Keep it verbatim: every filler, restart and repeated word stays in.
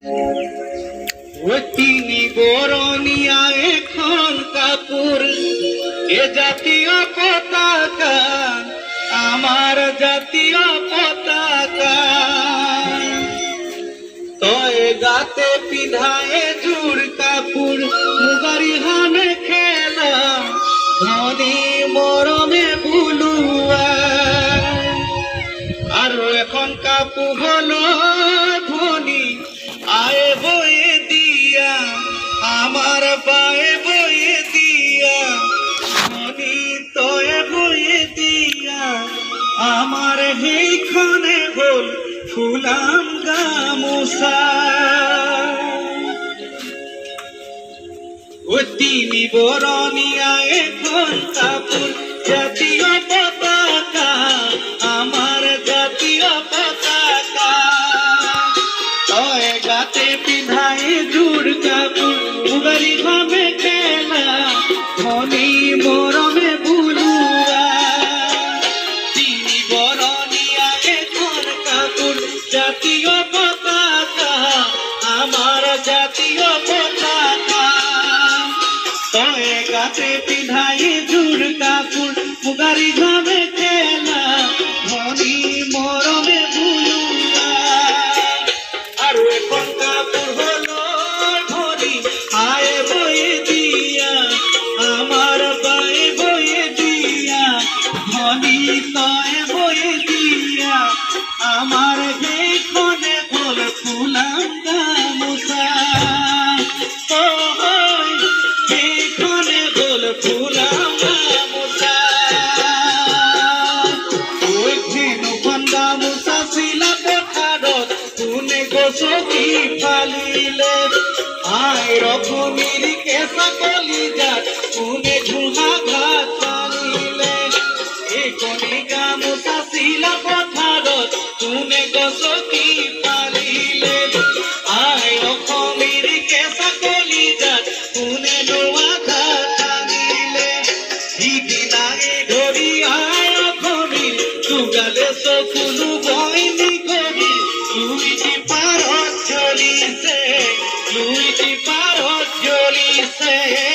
তিনি বরণিয়া এখন কাপুর এ জাতীয় পতাকা আমার জাতীয় পতাকা তয়ে গাতে পিধায়ে জুর কাপুর মুগারি হামে খেলা ধনী মরমে বুলুয়া আর এখন কাপু হলো ধনী আয়ে বয়ে দিয়া আমার পায়ে বয়ে দিয়া ধনী তয়ে বয়ে দিয়া আমার হেইখানে হল ফুলাম গামোসা ও তিনি বরণিয়া এখন কাপুর জাতীয় পতাকা আমার জাতীয় পতাকা তয়ে গাতে পিধাই জুড় কাপুর মুগারি ভাবে খেলা ধনী মরমে বুলুয়া তিনি বরণিয়া এখন কাপুর জাতীয় পতাকা আমার জাতীয় পতাকা তয়ে গাতে পিধাই জুড় কাপুর মুগারি ভাবে খেলা ধনী মরমে বুলুয়া আর এখন কাপুর হলো ধনী আয়ে বয়ে দিয়া আমার পায়ে বয়ে দিয়া ধনী তয়ে বয়ে দিয়া আমার যেখানে বল ফুলাম গামোসা যেখানে বল ফুলাম গামোসা ওই ধেনু গামোসা শিলা পথারত কোনে গোসকি ফালিলে আয় রকমের কেসা কলিজাত কোনে ঝুহা ঘাত টানিলে এই কোনে গামোসা শিলা পথারত কোনে গোসকি ফালিলে আয় রকমের কেসা কলিজাত কোনে নোয়া ঘাত টানিলে ইদিনায়ে ধরি আয় রকমের দুগালে চকুলু বইনি কবি লুইটি পারত জ্বলিছে লুইটি পারত জ্বলিছে